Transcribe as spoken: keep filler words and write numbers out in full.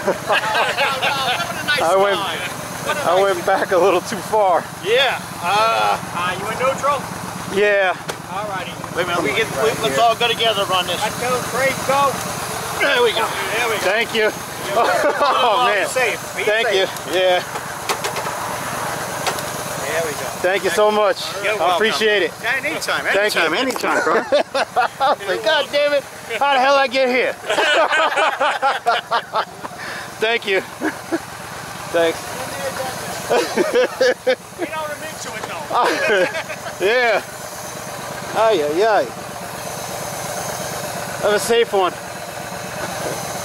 nice I went, nice I went back a little too far. Yeah. Uh, uh, you in neutral? Yeah. Alrighty. Wait a minute. We get. We, let's all go together on this. Let's go. Three. Go. There we go. There we go. Thank you. Oh man. Safe. Be Thank safe. you. Yeah. There we go. Thank you so much. You're I welcome. appreciate it. Anytime. Thank Anytime. you. Anytime, bro. I was like, God damn it! How the hell I get here? Thank you. Thanks. We don't admit to it though. Yeah. Ay, ay, ay. Have a safe one.